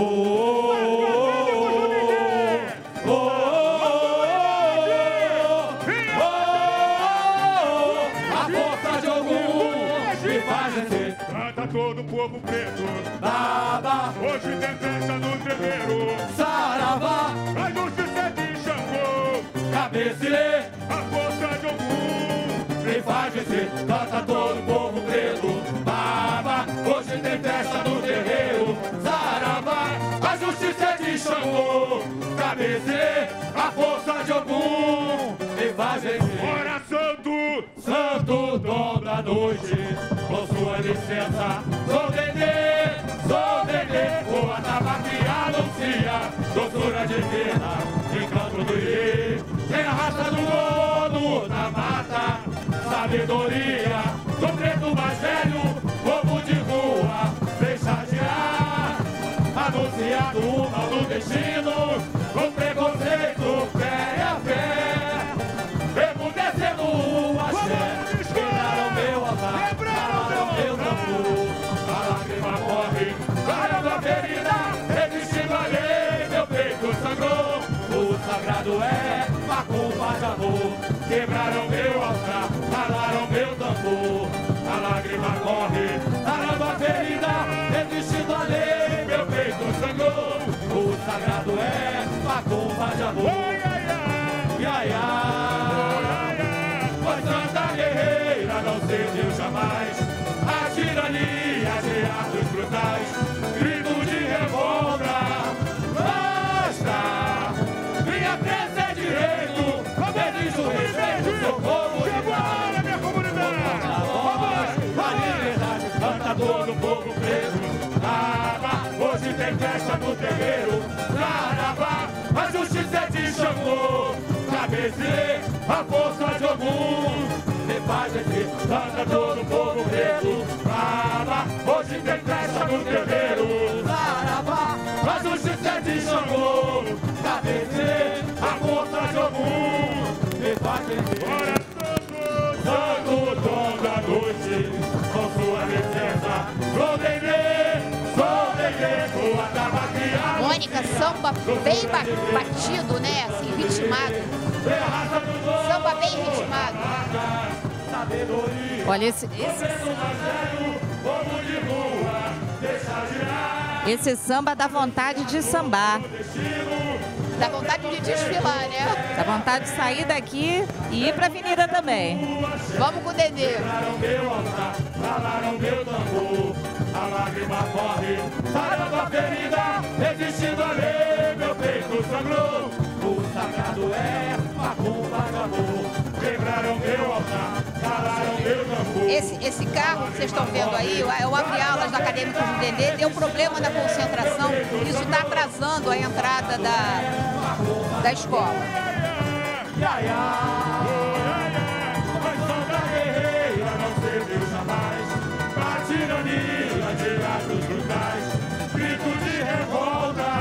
Todo o povo preto, Baba, hoje tem festa no terreiro, Saravá, a justiça de Xangô, Cabecilê, a força de Ogum, me faz vencer, canta todo o povo preto, Baba, hoje tem festa no terreiro, Saravá, a justiça de Xangô, Cabecilê, a força de Ogum, me faz vencer. Ora, santo, santo dom da noite, com sua licença, sou Dedê, o atabaque anuncia, doçura divina, encanto do Iê, tem a raça do lodo, da mata, sabedoria, do preto mais velho, povo de rua, deixadear, anunciado o mal do destino, o preconceito, fé é a fé, emudecendo o axé, quebraram meu altar, calaram meu tambor, a lágrima corre, parando a ferida, resistindo a lei, meu peito sangrou, o sagrado é macumba de amor, quebraram meu altar, calaram meu tambor, a lágrima corre, parando a ferida, resistindo a lei, meu peito sangrou, o sagrado é macumba de amor, pois Santa Guerreira não cedeu jamais a tirania de atos brutais, grito de revolta, basta, minha crença é direito, exijo respeito, socorro e paz, minha comunidade, a liberdade, canta todo o povo preto, hoje tem festa no terreiro, Saravá, a justiça é de Xangô, Cabecilê, a força de Ogum, me faz vencer, canta todo o povo preto, Baba, hoje tem festa no terreiro, Saravá, a justiça é de Xangô, Cabecilê, a força de Ogum, me faz vencer. Santo dom da noite, com sua licença, sou Dedê, o atabaque. Mônica, samba bem batido, né? Assim, ritmado. Samba bem ritmado. Olha, esse samba dá vontade de sambar. Dá vontade de desfilar, né? Dá vontade de sair daqui e ir pra avenida também. Vamos com o Dedê. Calaram meu tambor, a lágrima corre, sarando a ferida, resistindo a lei, meu peito sangrou, o sagrado é macumba de amor, quebraram meu altar, calaram meu tambor. Esse carro que vocês estão vendo aí, eu abri aulas da Acadêmica de Dedê, deu problema na concentração, isso está atrasando a entrada da escola. Mas Santa Guerreira não cedeu jamais a tirania de atos brutais, grito de revolta,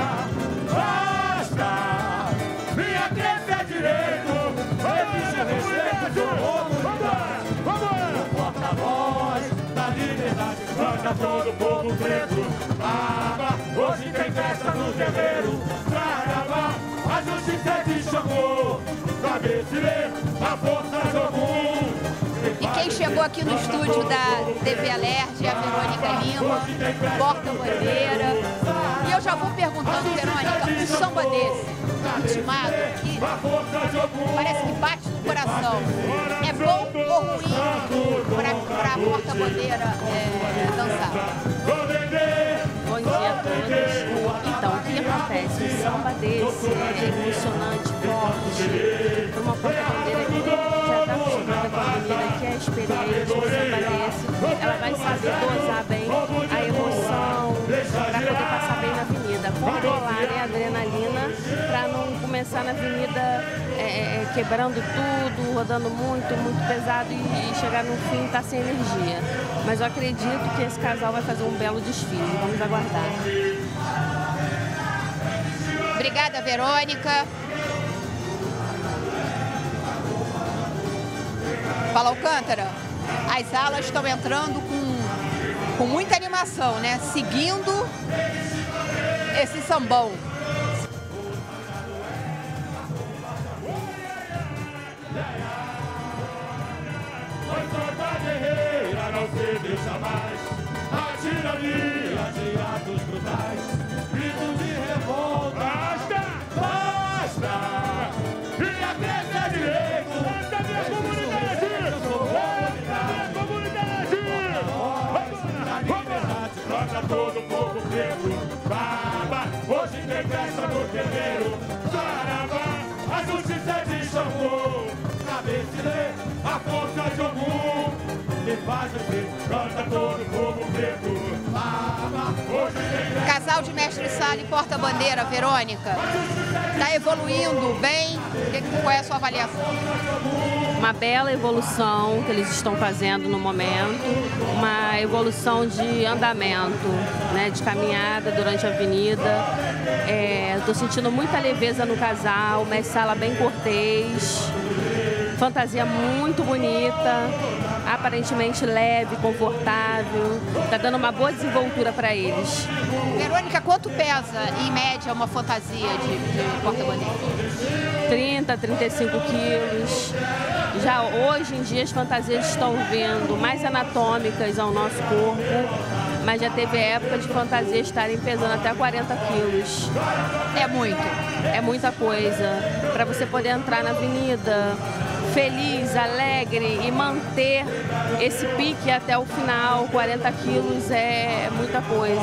basta, minha crença é direito, exige respeito, oportunidade, o porta-voz da liberdade, canta todo o povo preto, Baba, hoje tem festa no terreiro, Saravá, a justiça é de Xangô, Cabecilê, a força de Ogum. E quem chegou aqui no estúdio da TV Alerj é a Verônica Lima, porta-bandeira. E eu já vou perguntando, Verônica, um samba desse, ritmado, que parece que bate no coração. É bom ou ruim para a porta-bandeira dançar? Bom dia a todos. Então, o que acontece? Um samba desse é emocionante, forte. Uma porta-bandeira que já está acostumada com a menina, que é experiente, um samba desse, ela vai saber dosar bem a emoção para poder passar bem na avenida. Controlar, né, a adrenalina para não começar na avenida quebrando tudo, rodando muito, muito pesado e chegar no fim e estar sem energia. Mas eu acredito que esse casal vai fazer um belo desfile. Vamos aguardar. Obrigada, Verônica. Fala, Alcântara. As alas estão entrando com muita animação, né? Seguindo esse sambão. Não se deixa mais a tirania de atos brutais, gritos de revolta. Basta! Basta! E a crença é direito! Basta minha comunidade! Brota todo o povo preto, baba, hoje tem festa no terreiro. Saravá, a justiça de Xangô, cabeça a força de algum. Canta todo o povo preto. Casal de mestre-sala e porta-bandeira, Verônica. Está evoluindo bem? Qual é a sua avaliação? Uma bela evolução que eles estão fazendo no momento. Uma evolução de andamento, né, de caminhada durante a avenida. Estou sentindo muita leveza no casal, mestre-sala bem cortês. Fantasia muito bonita, aparentemente leve, confortável, está dando uma boa desenvoltura para eles. Verônica, quanto pesa, em média, uma fantasia de porta-bandeira? 30, 35 quilos. Já hoje em dia as fantasias estão vindo mais anatômicas ao nosso corpo, mas já teve época de fantasias estarem pesando até 40 quilos. É muito. É muita coisa. Para você poder entrar na avenida feliz, alegre e manter esse pique até o final, 40 quilos é muita coisa.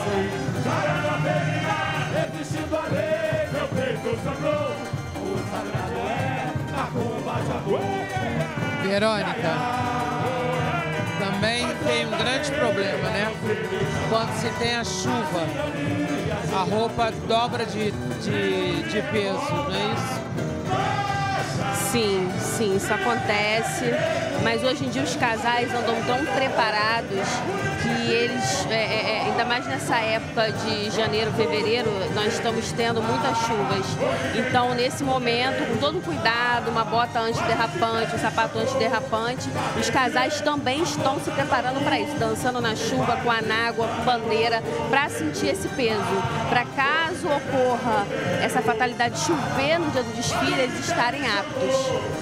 Verônica, também tem um grande problema, né? Quando se tem a chuva, a roupa dobra de peso, não é isso? Sim, sim, isso acontece, mas hoje em dia os casais andam tão preparados que eles, ainda mais nessa época de janeiro, fevereiro, nós estamos tendo muitas chuvas. Então, nesse momento, com todo cuidado, uma bota antiderrapante, um sapato antiderrapante, os casais também estão se preparando para isso, dançando na chuva, com anágua, com bandeira, para sentir esse peso, para caso ocorra essa fatalidade de chover no dia do desfile, eles estarem aptos.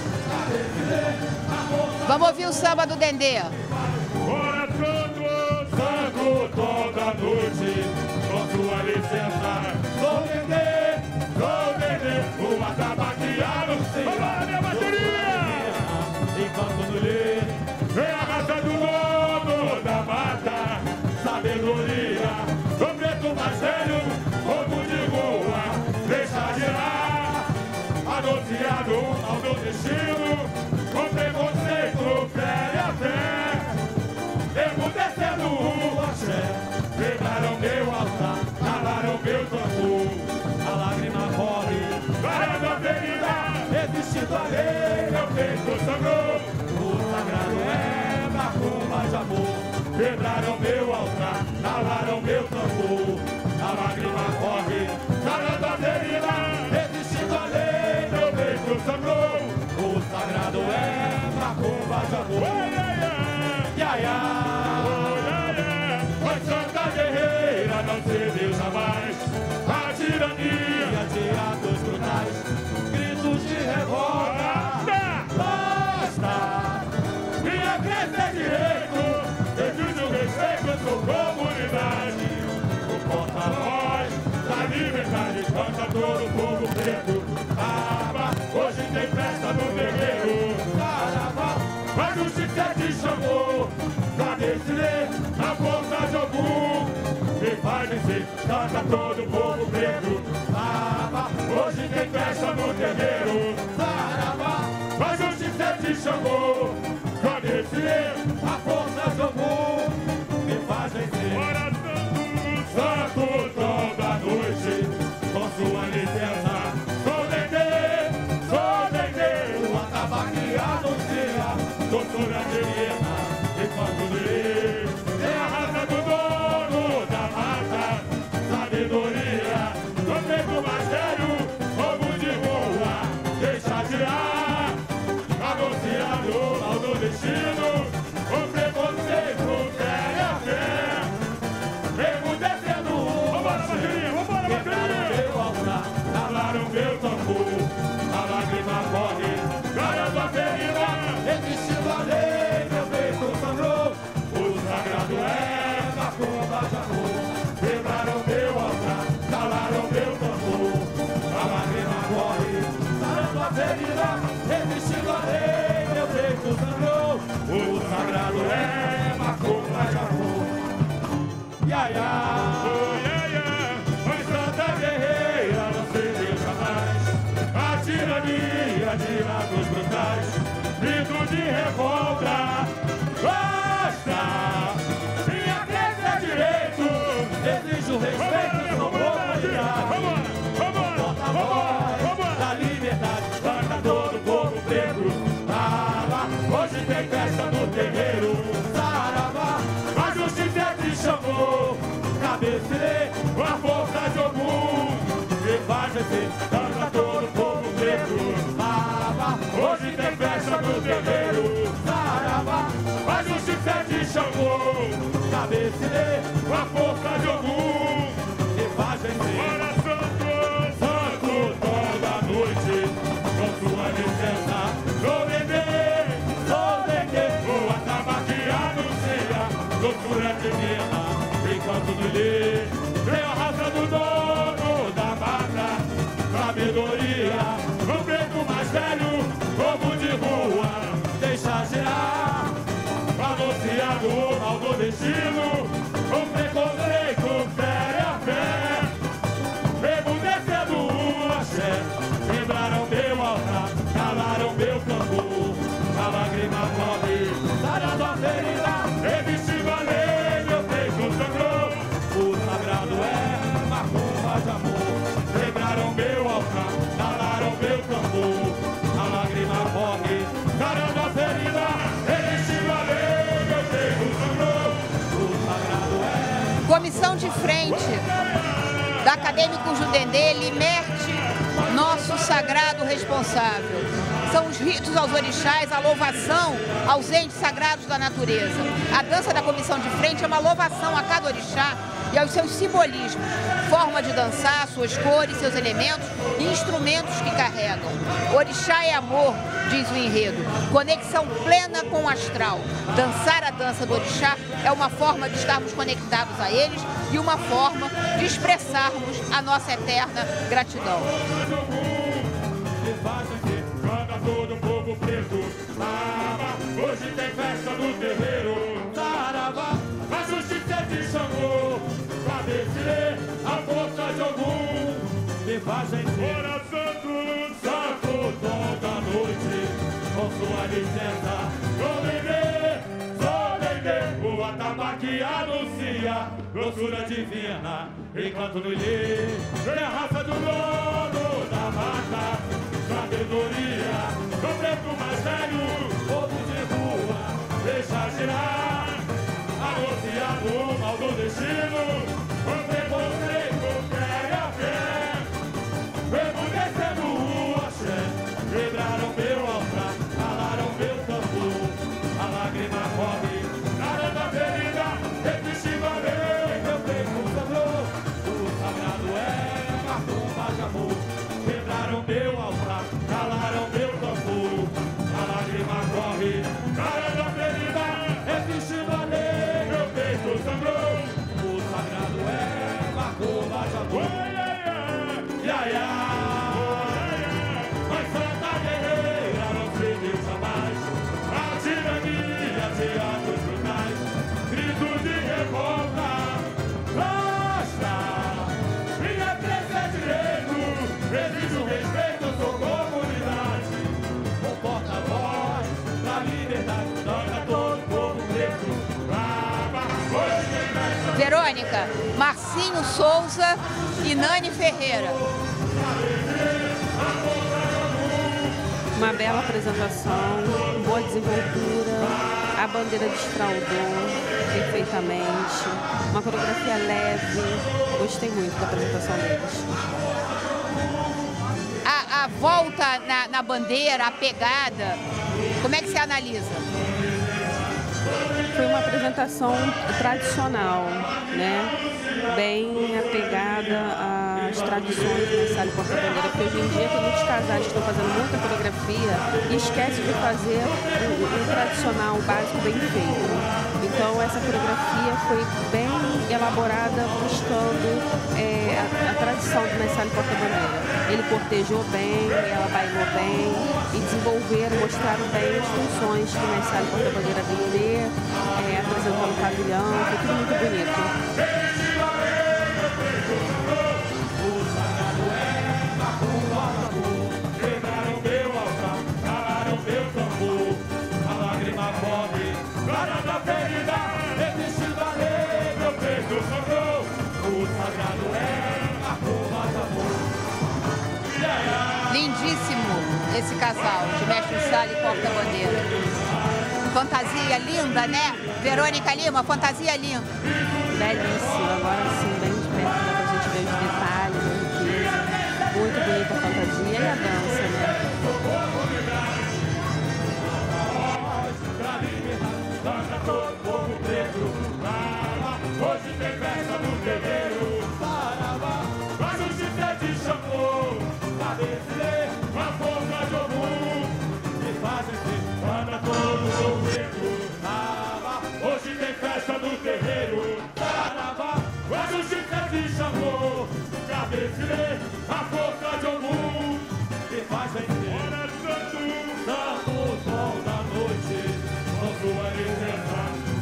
Vamos ouvir o samba do Dendê. Ora, santo toda noite, com sua licença, sou Dendê, o atabaqueado, olha minha bateria! Enquanto no lê, vem a raça do lobo da mata, sabedoria, do preto mais velho, roubo de rua, deixa girar, anunciado ao meu destino. Com preconceito, fé a fé, emudecendo o axé, quebraram meu altar, calaram meu tambor, a lágrima corre, varando a ferida, resistindo a lei, meu peito sangrou, o sagrado é macumba de amor, quebraram meu altar, calaram meu tambor, a lágrima corre, varando a ferida, resistindo a lei, meu peito sangrou. O sagrado é macumba de amor. Iaiá, mas santa guerreira não cedeu jamais a tirania de atos brutais, gritos de revolta. Basta! Minha crença é direito, exige o respeito à sua comunidade. O porta-voz da liberdade canta todo o povo preto. Hoje tem festa no terreiro, Saravá, a justiça te chamou, pra descer a força de algum, e vai vencer, canta todo o povo preto, Saravá, hoje tem festa no terreiro, Saravá, a justiça te chamou, pra descer a força de algum, e vai vencer. Ora, santo toda noite, com sua licença, doutora Adriana, enquanto lê, é a raça do dono da mata, sabedoria, Cabecei a força de Ogum, que faz vencer, canta todo o povo preto. Saravá, hoje tem festa no terreiro. Saravá, a justiça é de Xangô. Cabecei a força de Ogum, que faz vencer. Para Santo toda noite, com sua licença, sou Dendê, o atabaque anuncia, loucura divina, enquanto no lê, vem a raça do dono da mata, sabedoria, o preto mais velho, povo de rua, deixa girar, anunciando o mal do destino, o preconceito fere a fé, emudecendo o axé, quebraram meu altar, calaram meu tambor, a lágrima corre, sarando a ferida, revestindo a lei, meu peito sangrou, o sagrado é macumba de amor, quebraram meu altar, calaram meu tambor, a lágrima corre, sarando a ferida, revestindo a lei, meu peito sangrou, o sagrado é... Comissão de frente da Acadêmicos do Dendê, Limerte, nosso sagrado responsável. São os ritos aos orixás, a louvação aos entes sagrados da natureza. A dança da comissão de frente é uma louvação a cada orixá e aos seus simbolismos, forma de dançar, suas cores, seus elementos e instrumentos que carregam. Orixá é amor, diz o enredo, conexão plena com o astral. Dançar a dança do orixá é uma forma de estarmos conectados a eles e uma forma de expressarmos a nossa eterna gratidão. Canta todo o povo preto, Saravá, hoje tem festa no terreiro. Saravá, a justiça é de Xangô, Cabecei a força de Ogum, me faz vencer. Ora santo, toda noite, com sua licença, sou Dendê, o atabaque anuncia, grossura divina, enquanto no ilê, vem a raça do dono da mata, sabedoria, o preto mais velho, povo de rua, deixa girar, anunciando o mal do destino, o preconceito pega a fé, emudecendo o axé, quebraram meu altar, calaram meu tambor, a lágrima corre, narando a ferida, revestindo a lei, meu peito sangrou, o sagrado é macumba de amor, quebraram meu altar, calaram meu tambor, a lágrima corre, narando a ferida, revestindo a lei, meu peito sangrou, o sagrado é macumba de amor. Mas Santa Guerreira não cedeu jamais a tirania de atos brutais, gritos de revolta, basta, minha presença é direito, exige o respeito, eu sou comunidade, o porta-voz da liberdade, toca todo o povo preto, Verônica, Marcinho Souza e Nani Ferreira. Uma bela apresentação, boa desenvoltura, a bandeira desfraudou perfeitamente, uma coreografia leve, gostei muito da apresentação deles. A volta na bandeira, a pegada, como é que você analisa? Foi uma apresentação tradicional, né? Bem apegada às tradições do ensaio porta-bandeira, porque hoje em dia tem muitos casais que estão fazendo muita coreografia e esquecem de fazer o tradicional, o básico bem feito. Então essa coreografia foi bem elaborada, buscando a tradição do ensaio porta-bandeira. Ele cortejou bem, ela bailou bem e desenvolveram, mostraram bem as funções que o ensaio porta-bandeira tem que ter, apresentando o pavilhão, foi tudo muito bonito. Lindíssimo esse casal de mestre sala e porta-bandeira. Fantasia linda, né? Verônica Lima, fantasia linda. Belíssima, agora sim. de Xangô, cabeceira, a força de Ogum, que faz vencer. Ora santo sol da noite, com sua licença,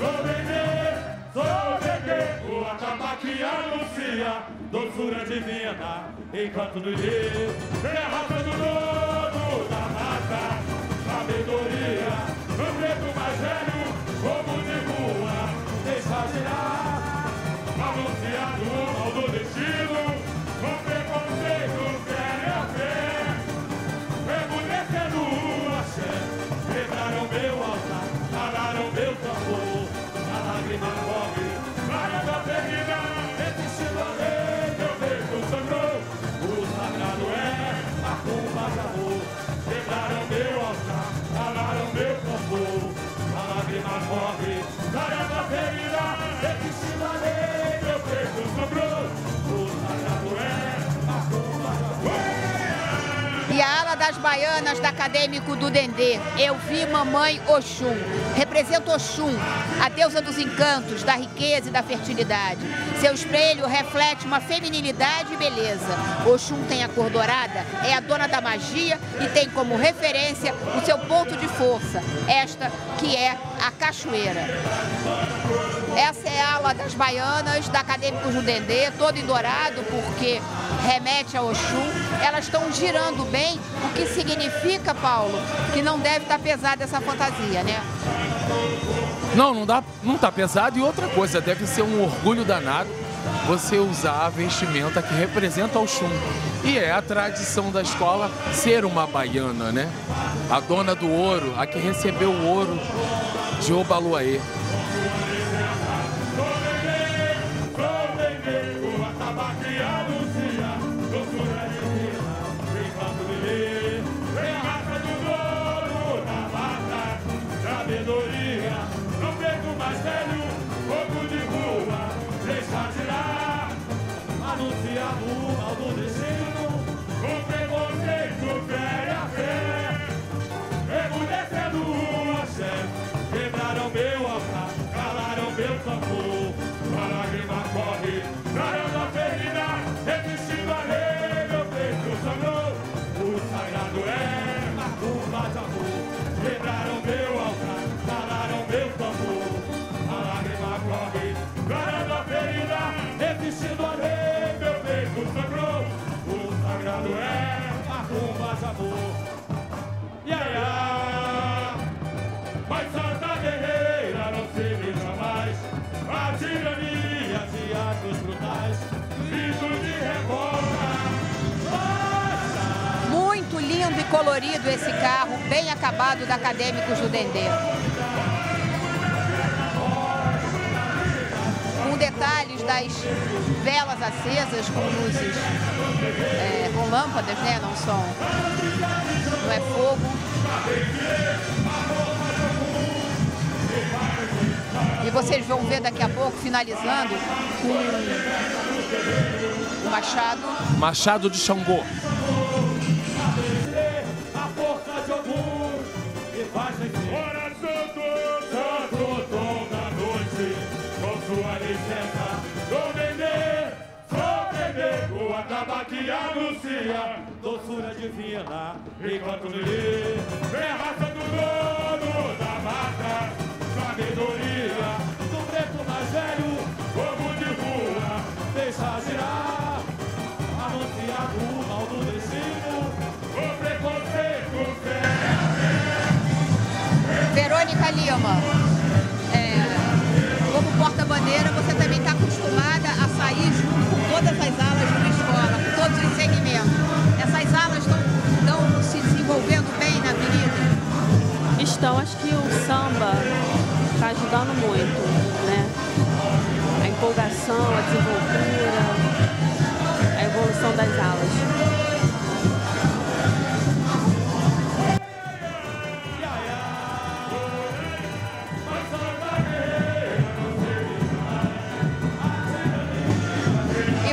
sou Dendê, o atabaque anuncia, doçura divina, encanto do dia, é a raça do dono da mata, sabedoria, no preto mais velho, como de rua, deixa girar, anunciado o mal do destino, com preconceito, fé a fé, reconhecendo o axé, quebraram meu altar, calaram meu tambor, a lágrima corre, praia da ferida, resistindo a lei, meu peito sangrou, o sagrado é a culpa de amor, quebraram meu altar, calaram meu tambor, a lágrima corre, praia da ferida, resistindo a lei, meu peito sangrou, o sagrado é a culpa de amor. E a ala das baianas da Acadêmico do Dendê, eu vi Mamãe Oxum. Representa Oxum, a deusa dos encantos, da riqueza e da fertilidade. Seu espelho reflete uma feminilidade e beleza. Oxum tem a cor dourada, é a dona da magia e tem como referência o seu ponto de força, esta que é a cachoeira. Essa é a ala das baianas da Acadêmicos do Dendê, todo em dourado, porque remete a Oxum. Elas estão girando bem, o que significa, Paulo, que não deve estar pesada essa fantasia, né? Não tá pesado. E outra coisa, deve ser um orgulho danado você usar a vestimenta que representa Oxum. E é a tradição da escola ser uma baiana, né? A dona do ouro, a que recebeu o ouro de Obaluaê. Quebraram meu altar, calaram meu tambor, a lágrima corre, praia da ferida, resistindo a lei, meu peito sangrou, o sagrado é a curva de amor. Quebraram meu altar, calaram meu tambor, a lágrima corre, praia da ferida, resistindo a lei, meu peito sangrou, o sagrado é a curva de amor. Mas Santa Guerreira não se jamais a tirania de atos brutais, grito de revolta. Muito lindo e colorido esse carro, bem acabado da Acadêmicos do Dendê. Com detalhes das velas acesas, com luzes, com lâmpadas, né? Não é fogo. E vocês vão ver daqui a pouco, finalizando, com o machado. Machado de Xangô. A força de Ogum, que faz vencer. Ora, santo tom da noite, com sua licença, sou Dendê, o atabaque anuncia, doçura divina, enquanto me lê, é a raça do dono da mata, sabedoria, do preto mais velho, como de rua, deixa girar, anunciado o mal do destino, o preconceito, Verônica Lima, como porta-bandeira, você também está acostumada a sair junto com todas as alas de uma escola, com todos os segmentos. Essas alas estão se desenvolvendo bem na avenida? Estão, acho que o samba está ajudando muito, né? A empolgação, a desenvoltura, a evolução das alas.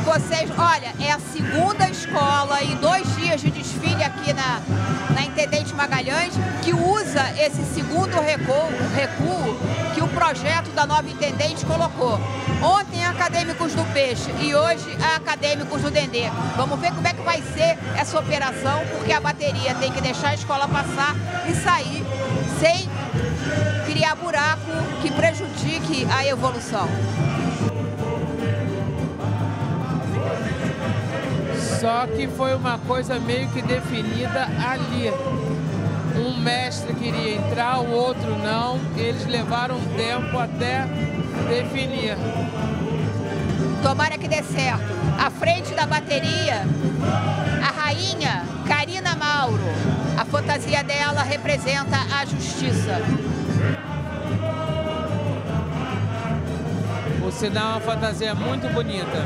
vocês, olha, é a segunda escola em 2 dias de desfile aqui na Intendente Magalhães que usa esse segundo recuo que o projeto da nova Intendente colocou. Ontem Acadêmicos do Peixe e hoje Acadêmicos do Dendê. Vamos ver como é que vai ser essa operação, porque a bateria tem que deixar a escola passar e sair sem criar buraco que prejudique a evolução. Só que foi uma coisa meio que definida ali. Um mestre queria entrar, o outro não. Eles levaram um tempo até definir. Tomara que dê certo. À frente da bateria, a rainha Karina Mauro. A fantasia dela representa a justiça. O sinal é uma fantasia muito bonita.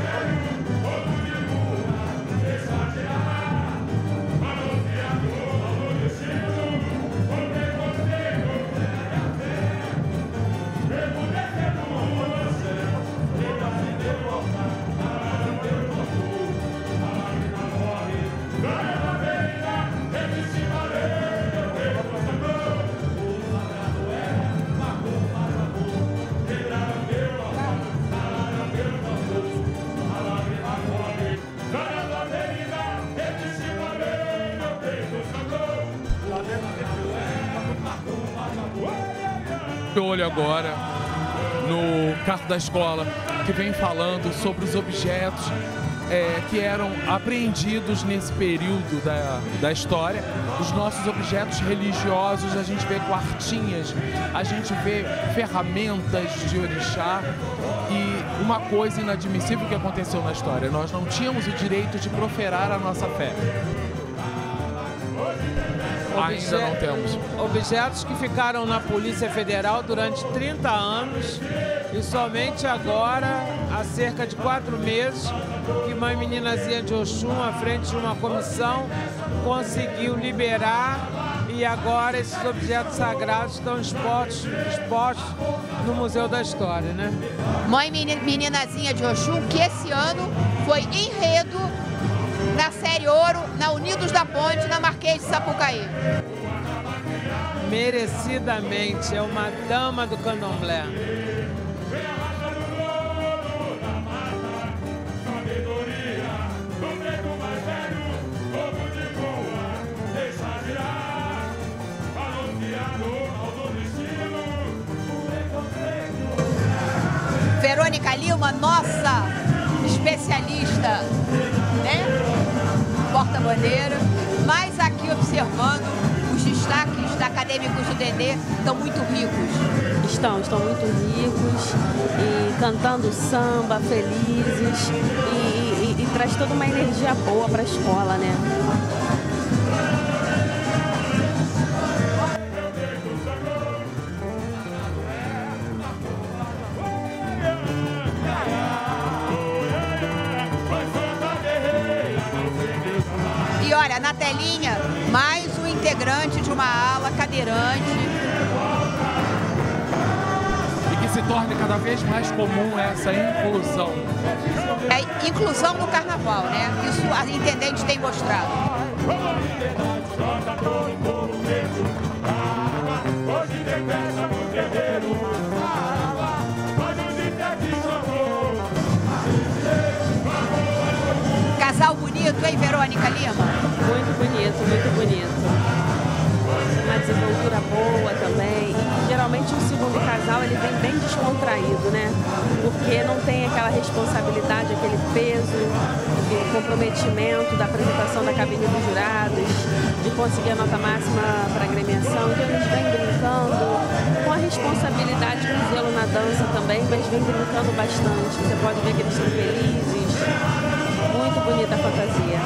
Olho agora no carro da escola que vem falando sobre os objetos que eram apreendidos nesse período da história. Os nossos objetos religiosos, a gente vê quartinhas, a gente vê ferramentas de orixá e uma coisa inadmissível que aconteceu na história: nós não tínhamos o direito de proferar a nossa fé. Ainda não temos. Objetos que ficaram na Polícia Federal durante 30 anos e somente agora, há cerca de 4 meses, que Mãe Meninazinha de Oxum, à frente de uma comissão, conseguiu liberar e agora esses objetos sagrados estão expostos no Museu da História, né? Mãe Meninazinha de Oxum, que esse ano foi enredo na Série Ouro, na Unidos da Ponte, na Marquês de Sapucaí. Merecidamente, é uma dama do candomblé. Verônica Lima, nossa especialista, né? Porta-bandeira, mas aqui observando os destaques da Acadêmicos do Dendê estão muito ricos. Estão muito ricos e cantando samba, felizes e traz toda uma energia boa para a escola, né? E olha, na telinha, mais um integrante de uma ala cadeirante. E que se torne cada vez mais comum essa inclusão. É inclusão no carnaval, né? Isso a Intendente tem mostrado. Casal bonito, hein, Verônica Lima? Muito bonito, muito bonito. Uma desenvoltura boa também. E geralmente o segundo casal ele vem bem descontraído, né? Porque não tem aquela responsabilidade, aquele peso, o comprometimento da apresentação da cabine dos jurados, de conseguir a nota máxima para a agremiação. Então eles vêm brincando com a responsabilidade do zelo na dança também, mas vem brincando bastante. Você pode ver que eles estão felizes. Muito bonita a fantasia.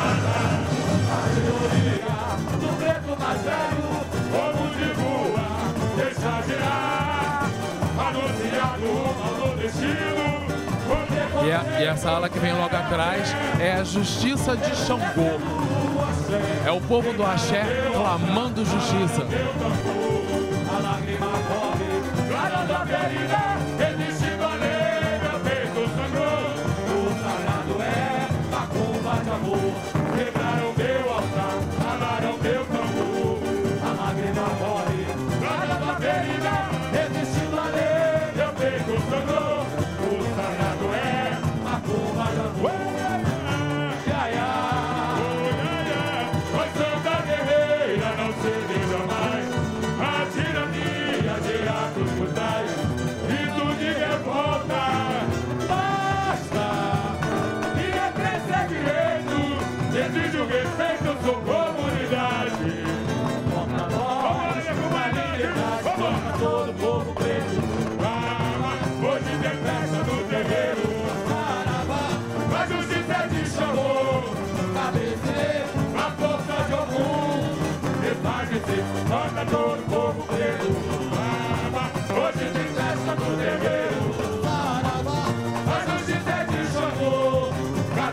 E essa ala que vem logo atrás é a Justiça de Xangô. É o povo do axé clamando justiça.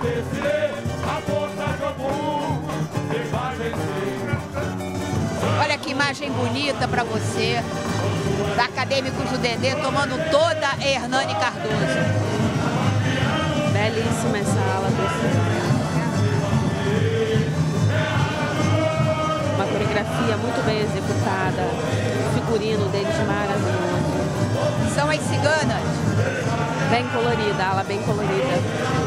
vencer, a força de algum me faz vencer. Olha que imagem bonita para você, da Acadêmicos do Dendê tomando toda a Hernani Cardoso. Belíssima essa ala, uma coreografia muito bem executada, o figurino deles maravilhoso. São as ciganas. Bem colorida, a ala bem colorida.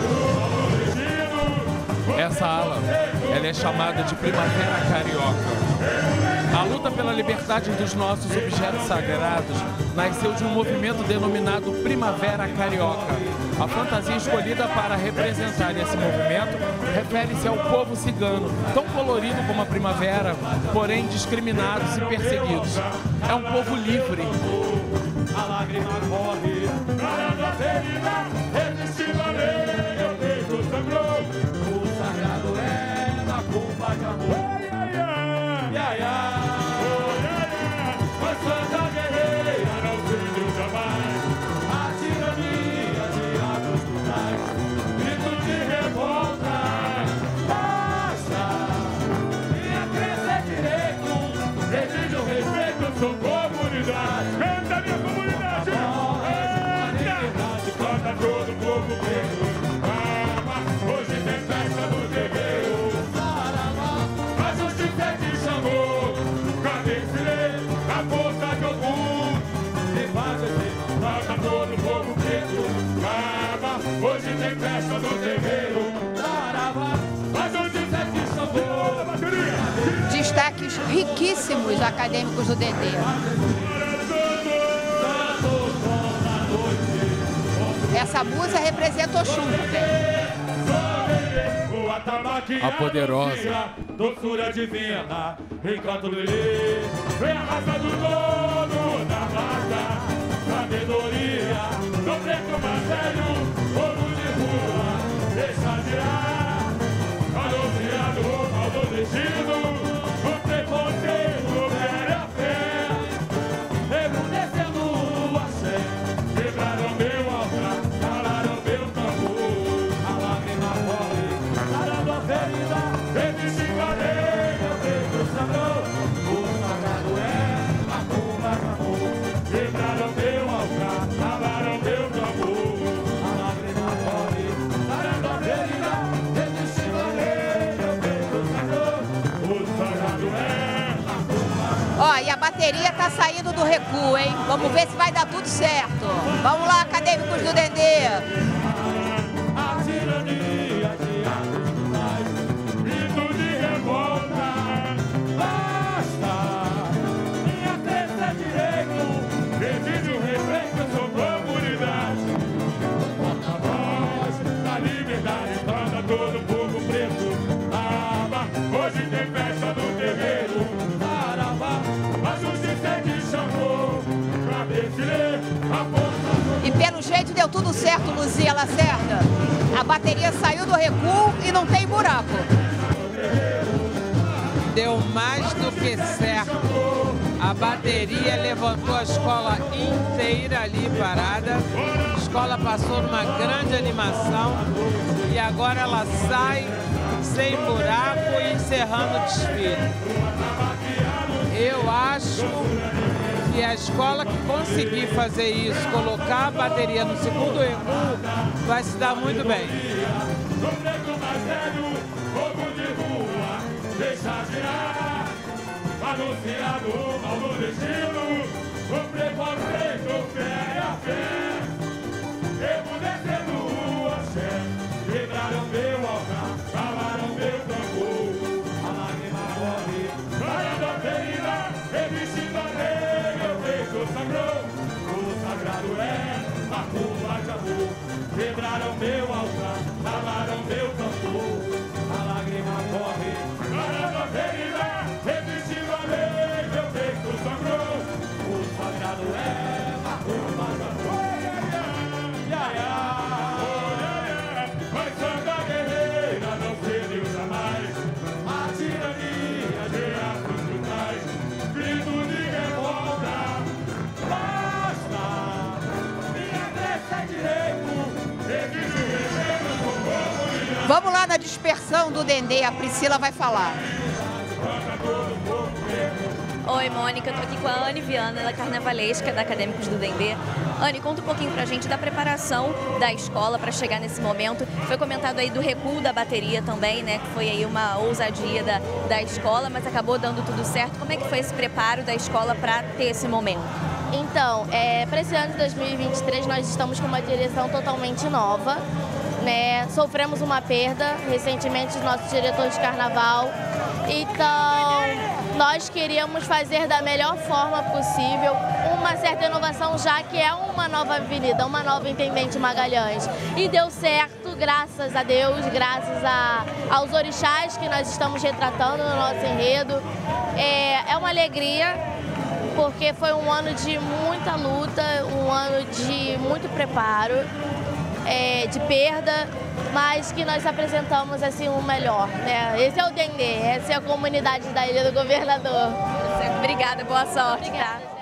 Essa ala, ela é chamada de Primavera Carioca. A luta pela liberdade dos nossos objetos sagrados nasceu de um movimento denominado Primavera Carioca. A fantasia escolhida para representar esse movimento refere-se ao povo cigano, tão colorido como a primavera, porém discriminados e perseguidos. É um povo livre. A lágrima corre, parando a ferida, resistindo a lei, eu peito sangrou. O sagrado é macumba de amor. Mas santa guerreira não cedeu jamais a tirania de atos brutais. Grito de revolta, basta. Minha crença é direito, exige o respeito, sou comunidade. Canta minha comunidade, canta todo o povo preto. Hoje tem festa no terreiro. A justiça te chamou, cadê esse lei? A força de algum me faz vencer. Canta todo o povo preto. Hoje tem festa no terreiro. A justiça te chamou. Destaques riquíssimos Acadêmicos do Dendê. Essa musa representa Oxum. A poderosa. Doçura divina, encanto do Lili. Vem a raça do dono da mata. Sabedoria, no preto mais velho. Ouro de rua, deixa girar. Anunciado rumo ao destino. O preconceito perde a fé. Emudecendo o axé. Quebraram meu altar, calaram meu tambor. A lágrima corre, sarando a ferida. Resistindo a lei, meu peito sangrou. O sagrado é macumba de amor. Quebraram meu altar, calaram meu tambor. A lágrima corre, sarando a ferida. Resistindo a lei, meu peito sangrou. O sagrado é macumba de amor. Ó, e a bateria tá saindo do recuo, hein? Vamos ver se vai dar tudo certo. Vamos lá, Acadêmicos do Dendê. A tirania de atos brutais, grito de revolta, basta. Minha crença é direito, exige o respeito, eu sou comunidade. Porta-voz da liberdade, canta todo o povo preto. Aba, hoje tem festa no terreiro. Saravá, a justiça te chamou pra decidir a força. E pelo jeito deu tudo certo, Luzia Lacerda. A bateria saiu do recuo e não tem buraco. Deu mais do que certo. A bateria levantou a escola inteira ali parada. A escola passou numa grande animação e agora ela sai sem buraco e encerrando o desfile. Eu acho que a escola que conseguir fazer isso, colocar a bateria no segundo recuo, vai se dar muito bem. No preto mais velho, fogo de rua, deixa girar. Anunciado ao nordestino, o preconceito fere a fé. Emudecendo o axé, quebraram meu altar, calaram meu tambor. A lágrima corre, parando a ferida, resistindo a lei, meu peito sangrou. O sagrado é macumba de amor. Quebraram meu altar, calaram meu tambor. A lágrima corre, parando a ferida, resistindo a lei, meu peito sangrou. O sagrado é macumba de amor. Mas santa guerreira não cedeu jamais a tirania de atos brutais. Grito de revolta, basta. Minha crença é direito, exige Vamos lá na dispersão do Dendê, a Priscila vai falar. Oi, Mônica, eu tô aqui com a Anne Viana, da Carnavalesca, da Acadêmicos do Dendê. Anne, conta um pouquinho pra gente da preparação da escola para chegar nesse momento. Foi comentado aí do recuo da bateria também, né, que foi aí uma ousadia da escola, mas acabou dando tudo certo. Como é que foi esse preparo da escola para ter esse momento? Então, para esse ano de 2023, nós estamos com uma direção totalmente nova, né? Sofremos uma perda recentemente do nosso diretor de carnaval, então nós queríamos fazer da melhor forma possível uma certa inovação, já que é uma nova avenida, uma nova Intendente Magalhães. E deu certo, graças a Deus, graças aos orixás que nós estamos retratando no nosso enredo. É uma alegria, porque foi um ano de muita luta, um ano de muito preparo, de perda, mas que nós apresentamos assim o melhor, né? Esse é o Dendê, essa é a comunidade da Ilha do Governador. Obrigada, boa sorte. Obrigada.